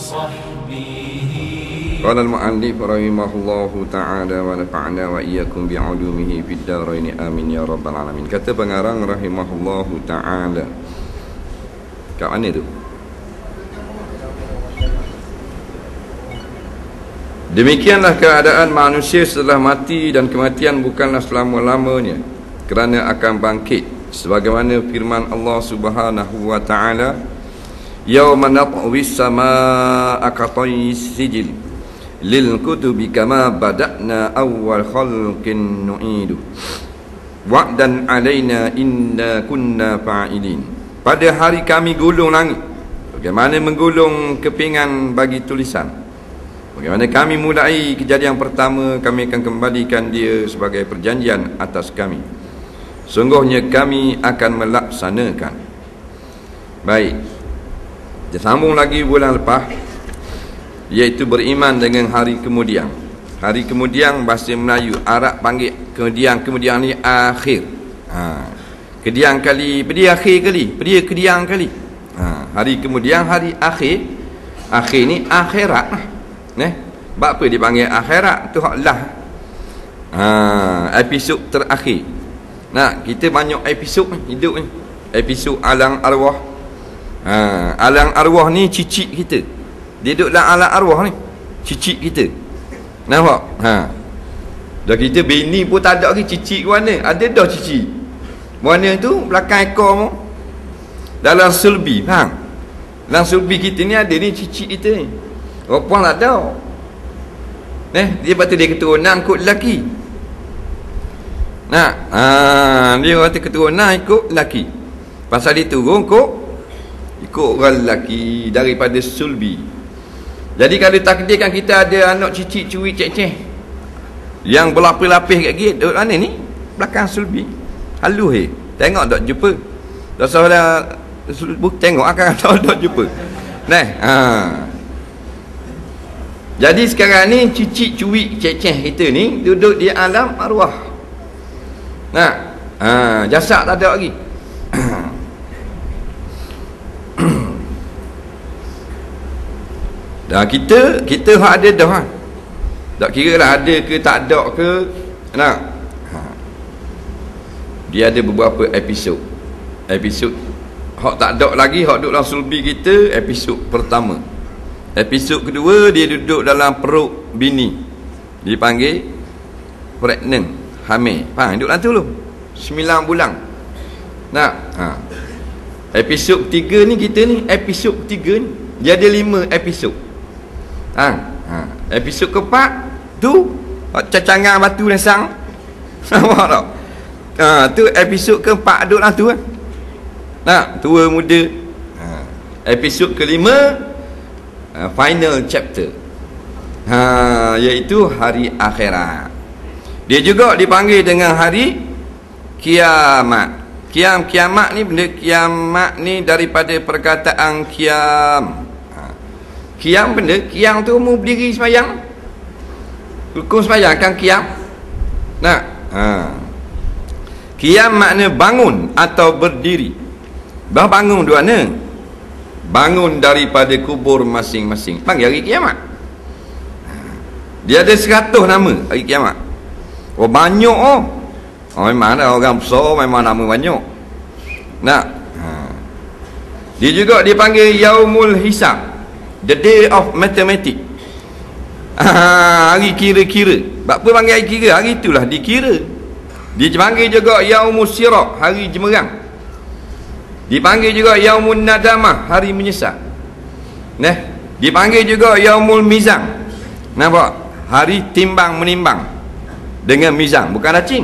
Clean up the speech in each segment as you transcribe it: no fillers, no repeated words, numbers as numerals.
Qala al-mu'allif rahimahullahu ta'ala wa nafa'na wa iyyakum bi'ulumihi fid dharain amin ya rabbal alamin. Kata pengarang rahimahullahu ta'ala. Kat mana tu? Demikianlah keadaan manusia setelah mati, dan kematian bukanlah selama-lamanya, kerana akan bangkit, sebagaimana firman Allah Subhanahu wa ta'ala, yauma natwis samaa'a katayis sijil lil kutubi kama bada'na awwal khalqin nu'idu wa'dan alaina inna kunna fa'ilin. Pada hari kami gulung langit, bagaimana menggulung kepingan bagi tulisan, bagaimana kami mulai kejadian pertama, kami akan kembalikan dia sebagai perjanjian atas kami. Sungguhnya kami akan melaksanakan. Baik, dia sambung lagi bulan lepas, iaitu beriman dengan hari kemudian. Hari kemudian bahasa Melayu Arab panggil kemudian ni akhir. Kediang kali, pedia akhir kali, pedia kediang kali. Hari kemudian, hari akhir. Akhir ni akhirat. Sebab apa dipanggil akhirat? Tu haklah episod terakhir. Kita banyak episod hidup ni. Episod alam arwah. Alam arwah ni cicit kita. Dia duduk dalam alam arwah ni, cicit kita. Nampak? Dah kita bini pun tak ada lagi, cicit ke mana? Ada dah cicit. Mana tu? Belakang ekor mu. Dalam sulbi, faham? Dalam sulbi kita ni ada ni cicit kita ni. Perempuan tak ada. Dia kata dia keturunan ikut lelaki. Dia kata keturunan ikut lelaki. Pasal dia turun ikut orang lelaki daripada sulbi. Jadi kalau takdirkan kita ada anak cicit curi cek-cek yang berlapis-lapis kat gate, duduk mana ni? Belakang sulbi. Halus tengok tak jumpa. Dah salah tengok akan tak jumpa. Jadi sekarang ni cicit curi cek-cek kita ni duduk di alam arwah. Jasad tak ada lagi. Dah kita hak ada dah. Tak kira lah ada ke tak ada ke. Dia ada beberapa episod. Episod hak tak ada lagi, hak duduk dalam sulbi kita, episod pertama. Episod kedua, dia duduk dalam perut bini, dipanggil pregnant, hamil. Faham? Duduk dalam tu dulu 9 bulan. Episod ketiga ni, kita ni episod ketiga ni, dia ada 5 episod. Episod keempat tu cacangan batu lesang. Nampak tak? Tu episod keempat duduk dalam tu tua muda. Episod kelima, final chapter, iaitu hari akhirat. Dia juga dipanggil dengan hari kiamat. Kiamat ni, benda kiamat ni daripada perkataan kiam. Kiam benda, kiam tu mu berdiri sembahyang, rukun sembahyang kan kiam. Kiam makna bangun atau berdiri. Bangun dua mana? Bangun daripada kubur masing-masing, panggil hari kiamat. Dia ada 100 nama hari kiamat. Banyak memang ada orang besar, memang nama banyak. Dia juga dipanggil Yaumul Hisab, the day of mathematics. Hari kira-kira. Apa panggil hari kira? Hari itulah dikira. Dipanggil juga Yaumul Sirak, hari jemerang. Dipanggil juga Yaumul Nadamah, hari menyesal. Dipanggil juga Yaumul Mizan. Nampak? Hari timbang menimbang dengan mizan, bukan racing.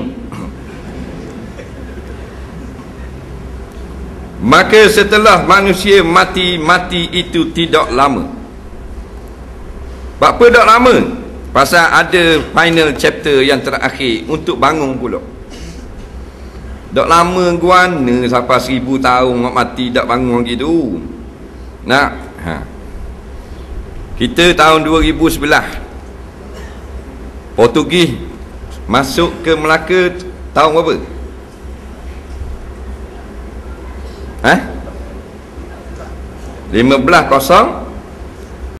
Maka setelah manusia mati itu tidak lama. Apa tak lama? Pasal ada final chapter yang terakhir untuk bangun pula. Tak lama guana sampai 1000 tahun nak mati tak bangun gitu. Kita tahun 2011 Portugis masuk ke Melaka tahun berapa? 15-0